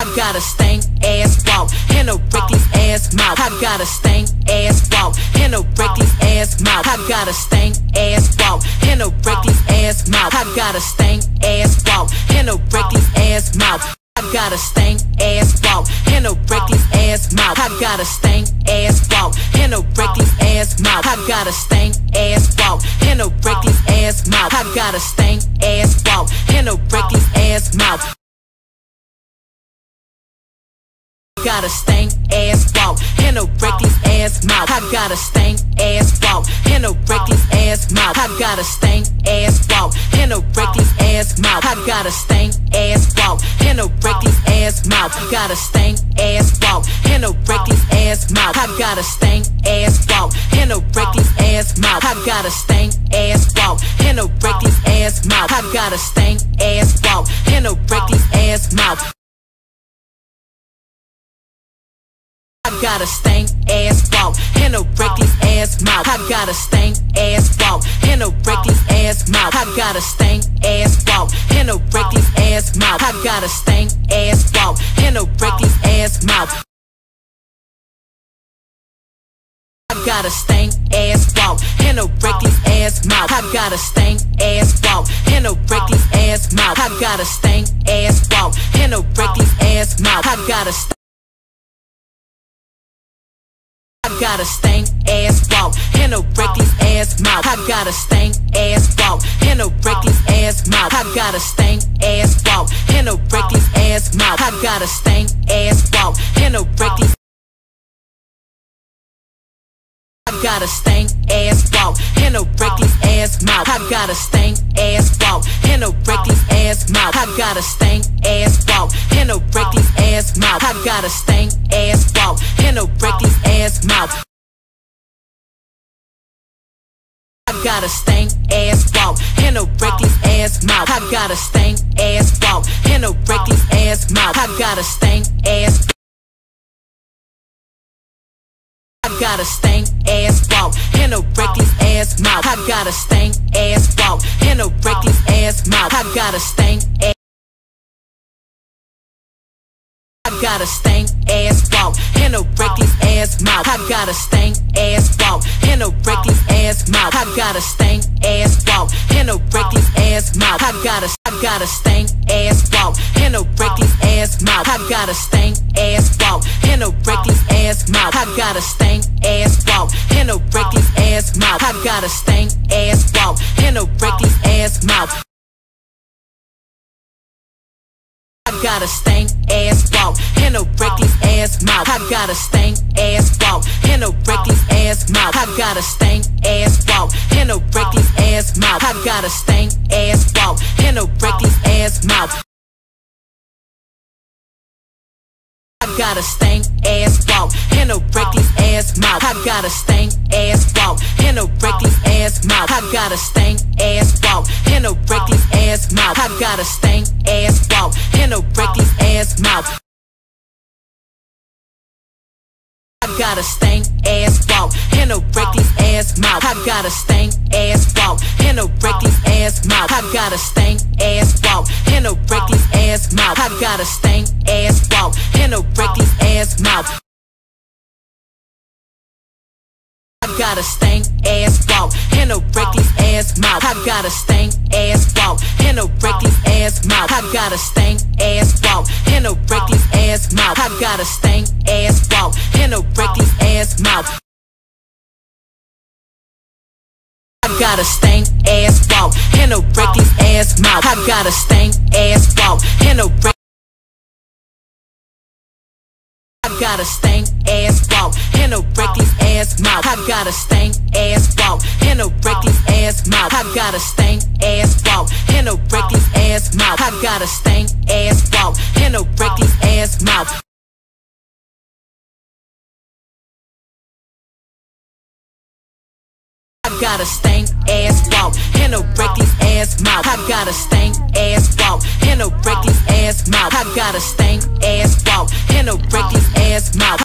I got a stank ass walk and a reckless ass mouth. I got a stank ass walk and a reckless ass mouth. I got a stank ass walk and a reckless ass mouth. I got a stank ass walk and a reckless ass mouth. I got a stank ass walk and a reckless ass mouth. I got a stank ass walk and a reckless ass mouth. I got a stank ass walk and a reckless ass mouth. I got a stank ass walk and a reckless ass mouth. Got a stank ass walk and a reckless ass mouth. I got a stank ass walk and a reckless ass mouth. I got a stank ass walk and a reckless ass mouth. I got a stank ass walk and a reckless ass mouth. I got a stank ass walk and a reckless ass mouth. I got a stank ass walk and a reckless ass mouth. I got a stank ass walk and a reckless ass mouth. I got a stank ass walk and a reckless ass mouth. I got a stank ass walk and a reckless ass mouth. I got a stank ass walk and a reckless ass mouth. I got a stank ass walk and a reckless ass mouth. I got a stank ass walk and a reckless ass mouth. I got a stank ass walk and a reckless ass mouth. I got a stank ass walk and a reckless ass mouth. I got a stank ass walk and a reckless ass mouth. I got a I got a stank ass walk and a reckless ass mouth. I got a stank ass walk and a reckless ass mouth. I got a stank ass walk and a reckless ass mouth. I got a stank ass walk and a reckless. I got a stank ass walk and a reckless ass mouth. I got a stank ass walk and a reckless ass mouth. I got a stank ass walk and a reckless ass mouth. I got a stank ass walk and a reckless ass mouth. I got a stank ass walk and a reckless ass mouth. I got a stank ass walk and a reckless ass mouth. I got a stank ass. I got a stank ass walk and a reckless ass mouth. I got a stank ass walk and a reckless ass mouth. I got a stank ass. I got a stank ass walk and a reckless ass mouth. I got a stank ass walk and a reckless ass mouth. I got a stank ass walk and a reckless ass mouth. I got a stank ass walk and a reckless ass mouth. I got a stank ass walk and a reckless ass mouth. I got a stank ass walk and a reckless ass mouth. I got a stank ass walk and a reckless ass mouth. I got a stank ass walk and a reckless ass mouth. I got a stank ass walk and a reckless ass mouth. I got a stank ass walk and a reckless ass mouth. I got a stank ass walk and a reckless ass mouth. I got a stank ass walk and a reckless ass mouth. I got a stank ass walk and a reckless ass mouth. I got a stank ass walk and a reckless ass mouth. I got a stank ass walk and a reckless ass mouth. I got a stank ass walk and a reckless ass mouth. I got a stank ass walk and a reckless ass mouth. I got a stank ass walk and a reckless ass mouth. I got a stank ass walk and a reckless ass mouth. I got a stank ass walk and a reckless ass mouth. I got a stank ass walk and a reckless ass mouth. I got a stank ass walk and a reckless ass mouth. I got a stank ass walk and a reckless ass mouth. I got a stank ass walk and a reckless ass mouth. I got a stank ass walk and a I got a stank ass walk and a reckless ass mouth. I got a stank ass walk and a reckless ass mouth. I got a stank ass walk and a reckless ass mouth. I got a stank ass walk and a reckless ass mouth. I got a stank ass walk and a reckless ass mouth. I got a stank ass walk and a reckless ass mouth. I got a stank ass walk and a reckless ass mouth.